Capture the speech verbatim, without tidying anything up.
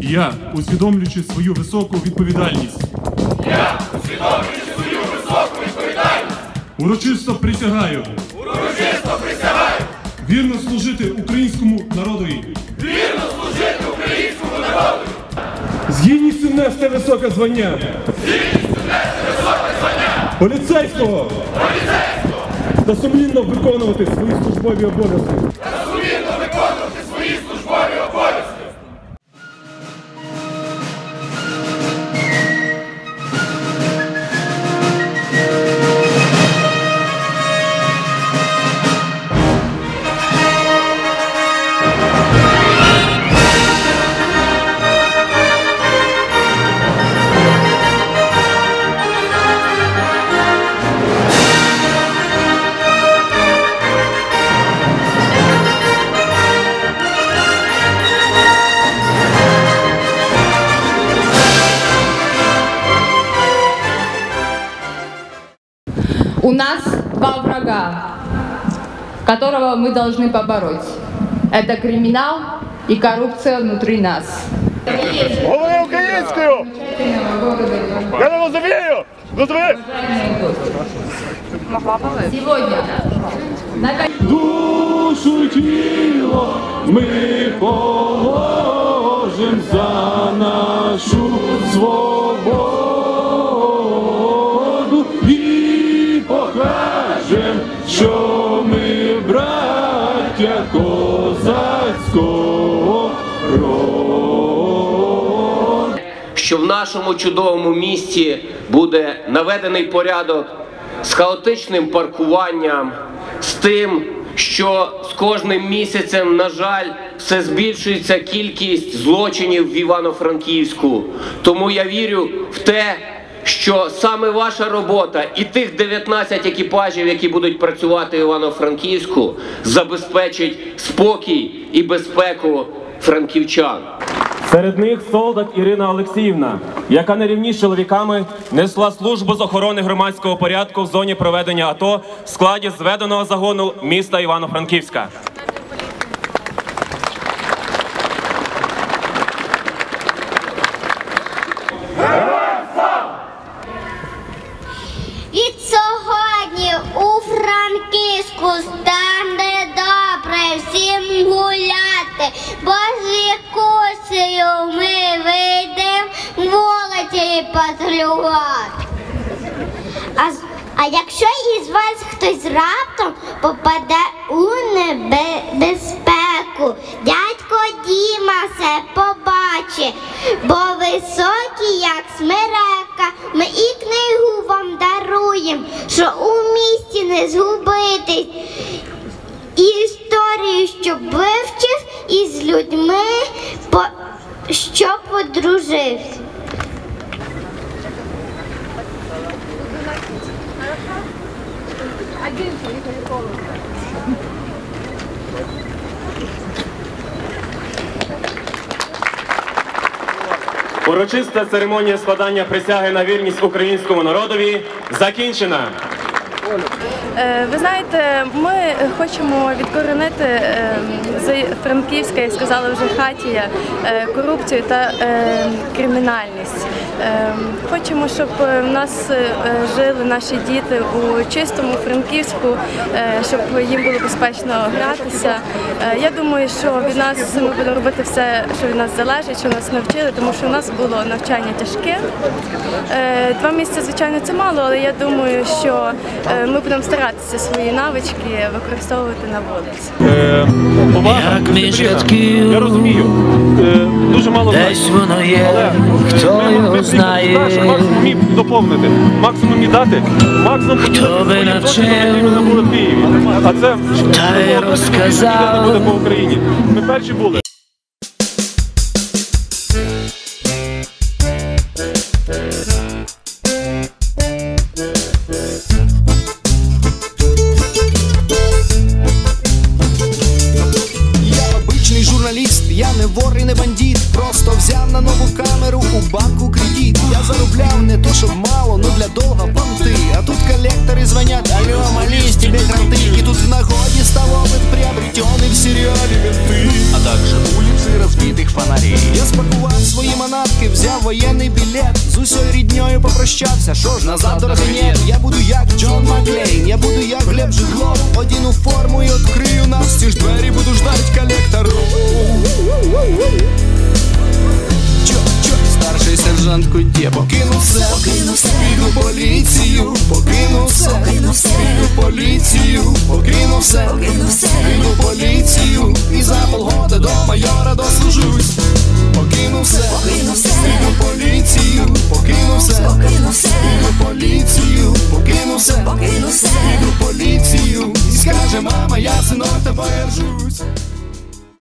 Я, усвідомлюючи свою високу відповідальність. Я, усвідомлюючи свою високу відповідальність. Урочисто присягаю. Урочисто присягаю. Вірно служити українському народові. Вірно служити українському народові. З гідністю нести високе звання. З гідністю нести високе звання. Поліцейського. Поліцейського. Та сумлінно виконувати свої службові обов'язки. Та сумлінно виконувати свої службові обов'язки. У нас два врага, которого мы должны побороть. Это криминал и коррупция внутри нас. Говори українською! Я не розумію! Розумію! Сегодня Душу і тіло ми положим за нашу свободу і покажем, що ми браття козацького роду. Що в нашому чудовому місті буде наведений порядок з хаотичним паркуванням, з тим, що з кожним місяцем, на жаль, все збільшується кількість злочинів в Івано-Франківську. Тому я вірю в те, що саме ваша робота і тих дев'ятнадцять екіпажів, які будуть працювати в Івано-Франківську, забезпечить спокій і безпеку франківчан. Серед них солдат Ірина Олексіївна, яка на рівні з чоловіками несла службу з охорони громадського порядку в зоні проведення АТО в складі зведеного загону міста Івано-Франківська. Від сьогодні у Франківську стане добре всім гуляти, бо з вікусею ми вийдем молоді патрулювати. А, а якщо із вас хтось раптом попаде у небезпеку, дядько Діма все побачить, бо високий, як смерека, ми і книгу вам даруємо, що у місті не згубитись, і історію, щоб вивчив, і з людьми, по... щоб подружився. Урочиста церемонія складання присяги на вірність українському народові закінчена. Ви знаєте, ми хочемо відкоренити з Франківська, як сказала вже Хатія, корупцію та кримінальність. Хочемо, щоб в нас жили наші діти у чистому Франківську, щоб їм було безпечно гратися. Я думаю, що від нас ми будемо робити все, що від нас залежить, що нас навчили, тому що в нас було навчання тяжке. Два місяці, звичайно, це мало, але я думаю, що ми будемо старатися свої навички використовувати на вулиці. Е, повага, дисципліна. Я розумію, е, дуже мало знає, але хто його знає, максимум міг доповнити, максимум міг дати, максимум хто би навчив, в Києві. А це та й розказав по Україні. Ми перші були. Я не вор і не бандит, просто взяв на нову камеру у банку кредит. Я заробляв не то, щоб мало, но для долга понти. А тут коллекторы звонят: алло, молись, тебе кранты. И тут в нагоде стал опыт приобретенный в сериале «Менты». А также улицы разбитых фонарей. Я спакував свої манатки, взяв воєнний білет, з усьою рідньою попрощався, що ж назад дороги нет. Я буду як Джон Маклейн, я буду як Глеб Жиглов, одіну форму і відкрию навстіж двері, буду ждать колектору. Чо, чо, старший сержант Кутє покинув все, покинув все, піду поліцію, покинув все, покинув все, піду поліцію, покинув все, покинув все, піду поліцію, і за полгода до майора дослужусь. Покинув все, покинув все, піду поліцію, покинув все, покинув все, піду поліцію, покинув все, покинув все, піду поліцію, і скаже мама, я синок тобою ржусь.